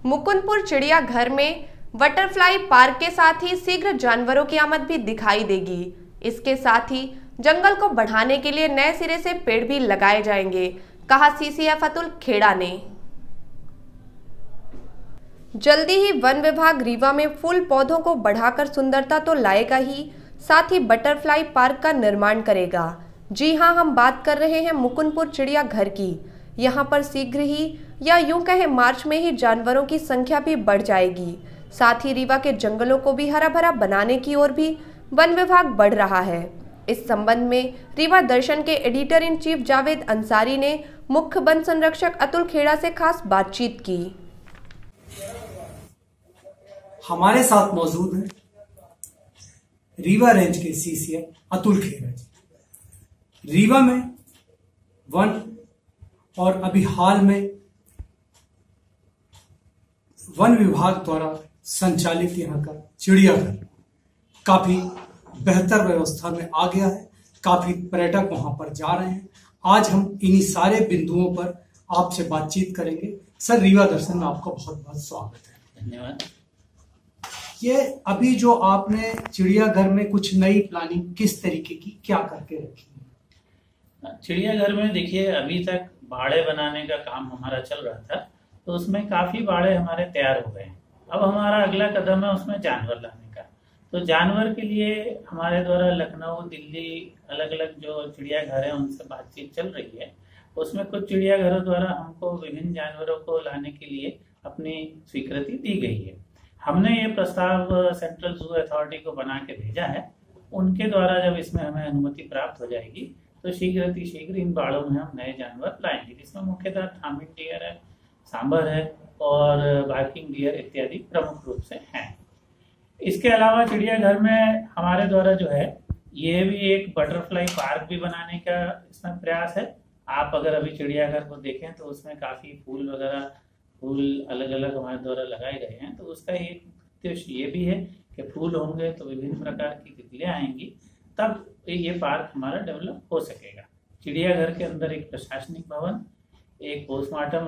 मुकुंदपुर चिड़ियाघर में butterfly park के साथ ही शीघ्र जानवरों की आमद भी दिखाई देगी। इसके साथ ही जंगल को बढ़ाने के लिए नए सिरे से पेड़ भी लगाए जाएंगे, कहा सीसीएफ अतुल खेड़ा ने। जल्दी ही वन विभाग रीवा में फूल पौधों को बढ़ाकर सुंदरता तो लाएगा ही, साथ ही बटरफ्लाई पार्क का निर्माण करेगा। जी हां, हम बात कर रहे हैं मुकुंदपुर चिड़ियाघर की। यहां पर शीघ्र ही या यूं कहें मार्च में ही जानवरों की संख्या भी बढ़ जाएगी। साथ ही रीवा के जंगलों को भी हरा भरा बनाने की ओर भी वन विभाग बढ़ रहा है। इस संबंध में रीवा दर्शन के editor in chief Javed Ansari ने मुख्य वन संरक्षक अतुल खेड़ा से खास बातचीत की। हमारे साथ मौजूद है रीवा रेंज के सीसीएफ अतुल खेड़ा जी। रीवा में वन और अभी हाल में वन विभाग द्वारा संचालित यहाँ का चिड़ियाघर काफी बेहतर व्यवस्था में आ गया है। काफी पर्यटक वहां पर जा रहे हैं। आज हम इन्हीं सारे बिंदुओं पर आपसे बातचीत करेंगे। सर, रीवा दर्शन में आपका बहुत बहुत स्वागत है। धन्यवाद। ये अभी जो आपने चिड़ियाघर में कुछ नई प्लानिंग किस तरीके की क्या करके रखी है? चिड़ियाघर में देखिए, अभी तक बाड़े बनाने का काम हमारा चल रहा था, तो उसमें काफी बाड़े हमारे तैयार हो गए हैं। अब हमारा अगला कदम है उसमें जानवर लाने का। तो जानवर के लिए हमारे द्वारा लखनऊ, दिल्ली, अलग अलग जो चिड़ियाघर है उनसे बातचीत चल रही है। उसमें कुछ चिड़ियाघरों द्वारा हमको विभिन्न जानवरों को लाने के लिए अपनी स्वीकृति दी गई है। हमने ये प्रस्ताव सेंट्रल जू अथॉरिटी को बना के भेजा है। उनके द्वारा जब इसमें हमें अनुमति प्राप्त हो जाएगी तो शीघ्र इन बाड़ों में हम नए जानवर लाएंगे, जिसमें मुख्यतः थामिन डियर है, सांबर है और बार्किंग डियर इत्यादि प्रमुख रूप से हैं। इसके अलावा चिड़ियाघर में हमारे द्वारा जो है ये भी एक बटरफ्लाई पार्क भी बनाने का इसमें प्रयास है। आप अगर अभी चिड़ियाघर को देखें तो उसमें काफी फूल अलग अलग हमारे द्वारा लगाए गए हैं। तो उसका एक उद्देश्य ये भी है कि फूल होंगे तो विभिन्न प्रकार की तितलियां आएंगी, तब ये पार्क हमारा डेवलप हो सकेगा। चिड़ियाघर के अंदर एक प्रशासनिक भवन, एक पोस्टमार्टम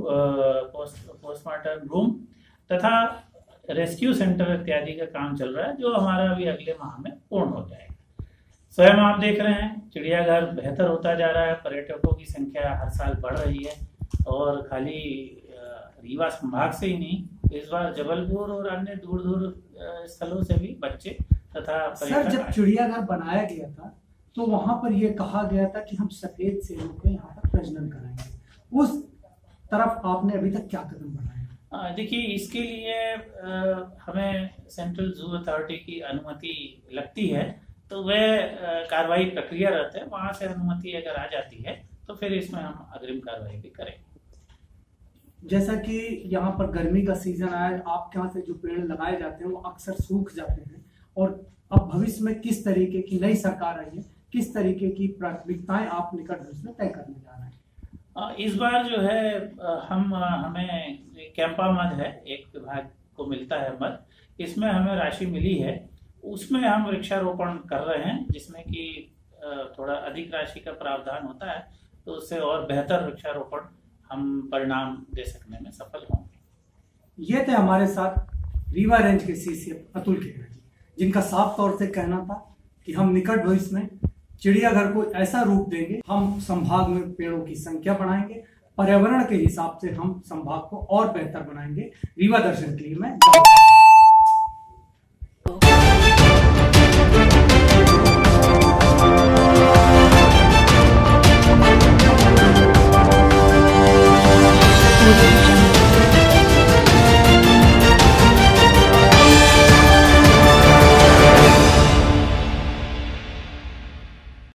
रूम तथा रेस्क्यू सेंटर इत्यादि का काम चल रहा है, जो हमारा अभी अगले माह में पूर्ण हो जाएगा। स्वयं आप देख रहे हैं चिड़ियाघर बेहतर होता जा रहा है। पर्यटकों की संख्या हर साल बढ़ रही है और खाली रीवा संभाग से ही नहीं, इस बार जबलपुर और अन्य दूर स्थलों से भी बच्चे तथा सर, जब चिड़ियाघर बनाया गया था तो वहां पर यह कहा गया था कि हम सफेद शेरों को यहाँ पर प्रजनन कराएंगे। उस तरफ आपने अभी तक क्या कदम बढ़ाया? देखिए, इसके लिए हमें सेंट्रल जू अथॉरिटी की अनुमति लगती है, तो वह कार्रवाई प्रक्रिया रहता है। वहां से अनुमति अगर आ जाती है तो फिर इसमें हम अग्रिम कार्रवाई भी करेंगे। जैसा कि यहाँ पर गर्मी का सीजन आया, आपके यहाँ से जो पेड़ लगाए जाते हैं वो अक्सर सूख जाते हैं, और अब भविष्य में किस तरीके की नई सरकार आई है, किस तरीके की प्राथमिकताएं आप निकट भविष्य में तय करने जा रहे हैं? इस बार जो है हमें कैंपा मद है, एक विभाग को मिलता है मद, इसमें हमें राशि मिली है। उसमें हम वृक्षारोपण कर रहे हैं, जिसमें कि थोड़ा अधिक राशि का प्रावधान होता है, तो उससे और बेहतर वृक्षारोपण हम परिणाम दे सकने में सफल होंगे। ये थे हमारे साथ रीवा रेंज के सीसीएफ अतुल खेड़ा जी, जिनका साफ तौर से कहना था कि हम निकट भविष्य में चिड़ियाघर को ऐसा रूप देंगे, हम संभाग में पेड़ों की संख्या बढ़ाएंगे, पर्यावरण के हिसाब से हम संभाग को और बेहतर बनाएंगे। रीवा दर्शन के लिए मैं